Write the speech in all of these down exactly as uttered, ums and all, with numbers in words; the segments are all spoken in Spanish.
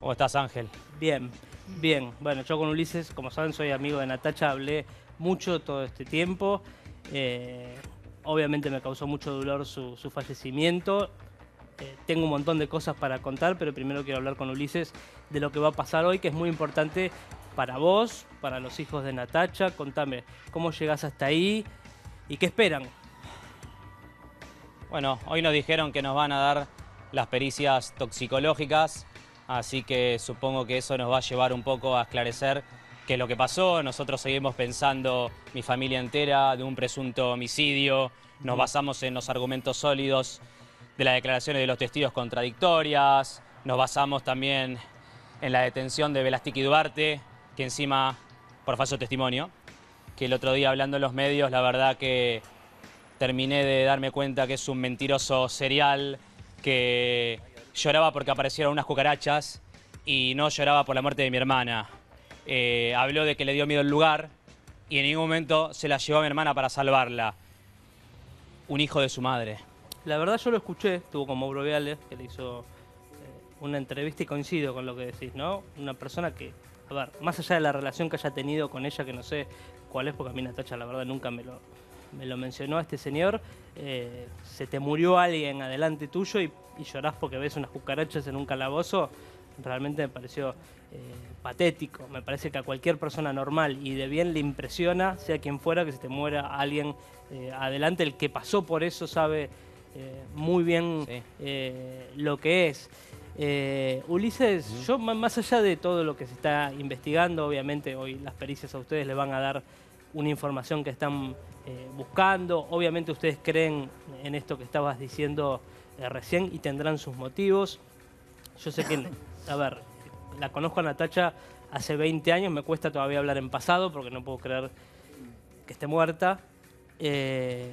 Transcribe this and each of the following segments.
¿Cómo estás, Ángel? Bien, bien. Bueno, yo con Ulises, como saben, soy amigo de Natacha, hablé mucho todo este tiempo. Eh, obviamente me causó mucho dolor su, su fallecimiento. Eh, tengo un montón de cosas para contar, pero primero quiero hablar con Ulises de lo que va a pasar hoy, que es muy importante para vos, para los hijos de Natacha. Contame, ¿cómo llegás hasta ahí y qué esperan? Bueno, hoy nos dijeron que nos van a dar las pericias toxicológicas, así que supongo que eso nos va a llevar un poco a esclarecer qué es lo que pasó. Nosotros seguimos pensando, mi familia entera, de un presunto homicidio. Nos basamos en los argumentos sólidos de las declaraciones de los testigos contradictorias. Nos basamos también en la detención de Velastiki Duarte, que encima, por falso testimonio, que el otro día hablando en los medios, la verdad que terminé de darme cuenta que es un mentiroso serial, que lloraba porque aparecieron unas cucarachas y no lloraba por la muerte de mi hermana. Eh, habló de que le dio miedo el lugar y en ningún momento se la llevó a mi hermana para salvarla. Un hijo de su madre. La verdad yo lo escuché, estuvo con Mauro Viale, que le hizo eh, una entrevista y coincido con lo que decís, ¿no? Una persona que, a ver, más allá de la relación que haya tenido con ella, que no sé cuál es, porque a mí Natacha la verdad nunca me lo, me lo mencionó a este señor, eh, se te murió alguien adelante tuyo y, y llorás porque ves unas cucarachas en un calabozo, realmente me pareció eh, patético. Me parece que a cualquier persona normal y de bien le impresiona, sea quien fuera, que se te muera alguien eh, adelante. El que pasó por eso sabe eh, muy bien sí. eh, lo que es. Eh, Ulises, uh-huh. yo más allá de todo lo que se está investigando, obviamente hoy las pericias a ustedes les van a dar una información que están eh, buscando. Obviamente ustedes creen en esto que estabas diciendo eh, recién y tendrán sus motivos. Yo sé que, a ver, la conozco a Natacha hace veinte años, me cuesta todavía hablar en pasado porque no puedo creer que esté muerta. Eh,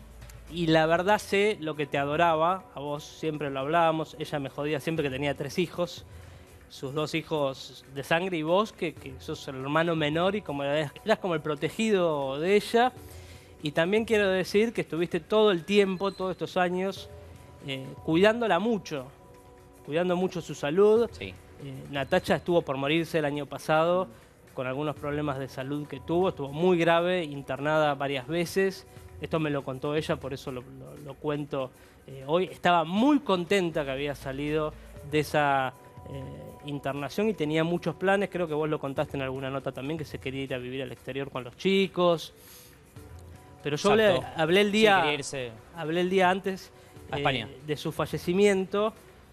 y la verdad sé lo que te adoraba, a vos siempre lo hablábamos, ella me jodía siempre que tenía tres hijos, sus dos hijos de sangre y vos, que, que sos el hermano menor y como eras, eras como el protegido de ella. Y también quiero decir que estuviste todo el tiempo, todos estos años, eh, cuidándola mucho. Cuidando mucho su salud. Sí. Eh, Natacha estuvo por morirse el año pasado con algunos problemas de salud que tuvo, estuvo muy grave, internada varias veces. Esto me lo contó ella, por eso lo, lo, lo cuento eh, hoy. Estaba muy contenta que había salido de esa eh, internación y tenía muchos planes. Creo que vos lo contaste en alguna nota también, que se quería ir a vivir al exterior con los chicos. Pero yo hablé, hablé, el día, sí, irse hablé el día antes a España. Eh, de su fallecimiento.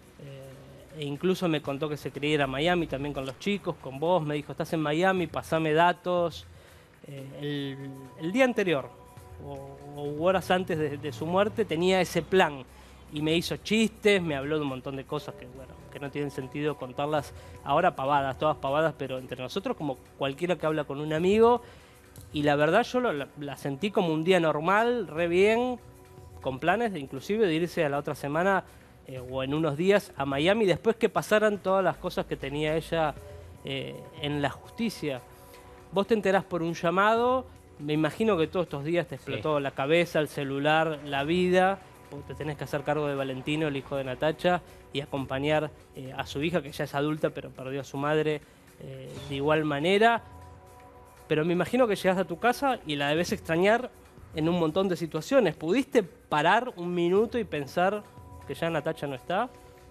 E incluso me contó que se quería ir a Miami también con los chicos, con vos. Me dijo, estás en Miami, pasame datos. Eh, el, el día anterior, o, o horas antes de, de su muerte, tenía ese plan. Y me hizo chistes, me habló de un montón de cosas que, bueno, que no tienen sentido contarlas ahora, pavadas, todas pavadas, pero entre nosotros como cualquiera que habla con un amigo. Y la verdad yo lo, la, la sentí como un día normal, re bien, con planes de, inclusive de irse a la otra semana Eh, o en unos días a Miami, después que pasaran todas las cosas que tenía ella eh, en la justicia. Vos te enterás por un llamado, me imagino que todos estos días te explotó sí. la cabeza, el celular, la vida, porque te tenés que hacer cargo de Valentino, el hijo de Natacha, y acompañar eh, a su hija, que ya es adulta, pero perdió a su madre eh, de igual manera. Pero me imagino que llegás a tu casa y la debes extrañar en un montón de situaciones. ¿Pudiste parar un minuto y pensar que ya Natacha no está?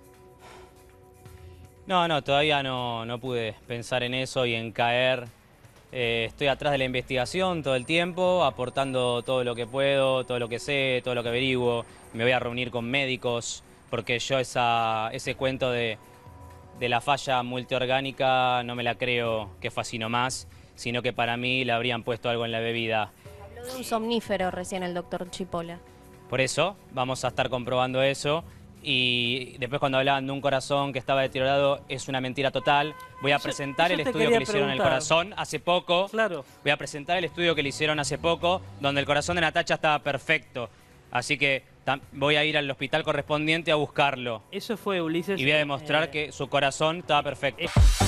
No, no, todavía no, no pude pensar en eso y en caer. Eh, estoy atrás de la investigación todo el tiempo, aportando todo lo que puedo, todo lo que sé, todo lo que averiguo. Me voy a reunir con médicos, porque yo esa, ese cuento de, de la falla multiorgánica no me la creo que fue así nomás, sino que para mí le habrían puesto algo en la bebida. Habló de un somnífero recién el doctor Chipola. Por eso vamos a estar comprobando eso y después cuando hablaban de un corazón que estaba deteriorado es una mentira total. Voy a presentar el estudio que le hicieron al corazón hace poco. Claro. Voy a presentar el estudio que le hicieron hace poco donde el corazón de Natacha estaba perfecto. Así que voy a ir al hospital correspondiente a buscarlo. Eso fue, Ulises. Y voy a demostrar eh... que su corazón estaba perfecto. Eh...